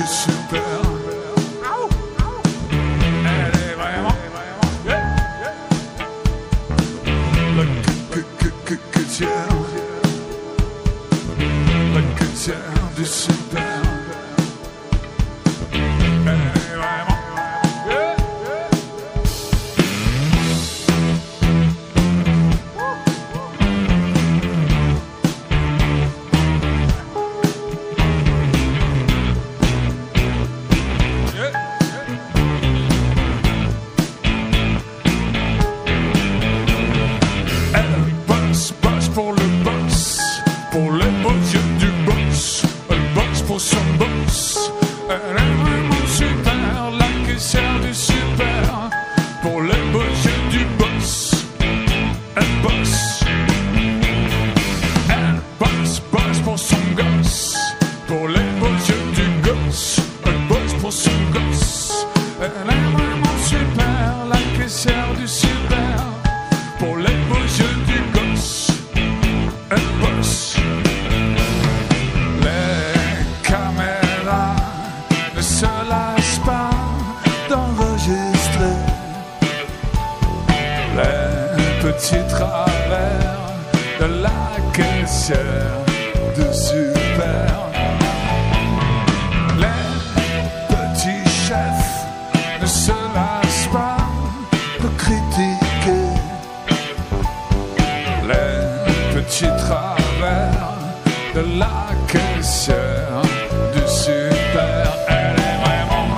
super. Elle est vraiment la caissière. La caissière du super. Elle est vraiment pour le boss, pour les beaux yeux du boss. Elle bosse pour son boss. Elle est vraiment super, la caissière du super. Pour les beaux yeux du boss, elle bosse. Elle bosse pour son gosse. Pour les beaux yeux du gosse, elle bosse pour son gosse. Elle est vraiment super, la caissière du super. Pour les beaux yeux du gosse, elle bosse. Les caméras ne se lassent pas d'enregistrer les petits travers de la caissière du super. Les petits chefs ne se lassent pas de critiquer les petits travers de la caissière du super. Elle est vraiment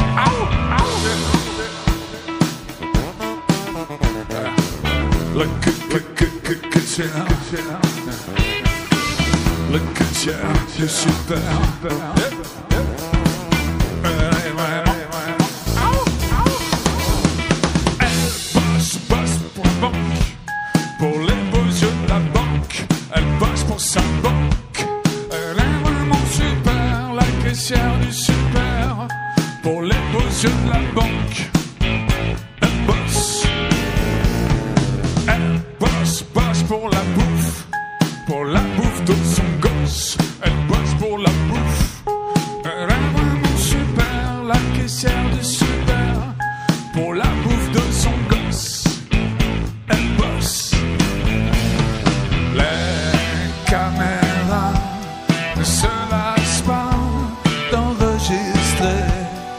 la caissière. La caissière du super. Elle est vraiment bosse pour la banque. Pour les beaux yeux de la banque, elle bosse pour sa banque. Elle est vraiment super, la caissière du super. Pour les beaux yeux de la banque, elle bosse. Elle bosse pour la bouffe de son gosse. Elle bosse pour la bouffe. Elle est vraiment super, la caissière du super. Pour la bouffe de son gosse, elle bosse. Les caméras ne se lassent pas d'enregistrer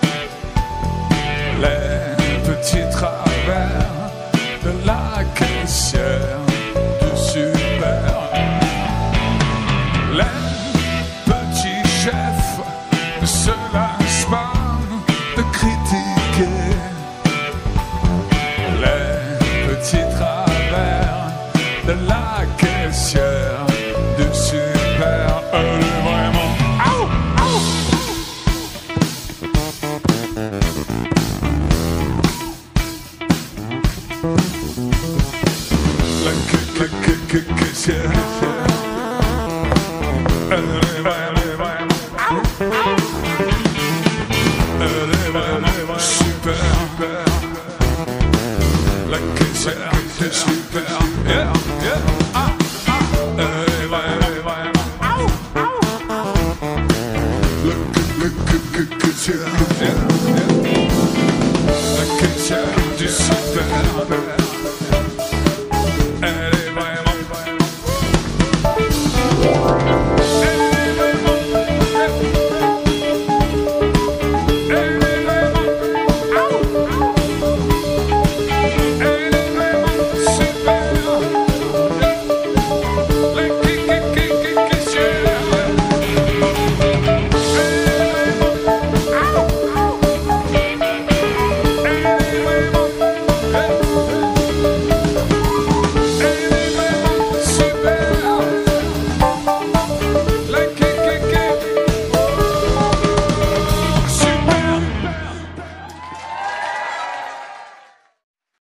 les petits travers de la caissière du super. Les petits chefs ne se lassent pas de critiquer les petits travers de la caissière du super. Elle est vraiment la caissière. Elle est vraiment super. La caissière du super. Yeah, yeah.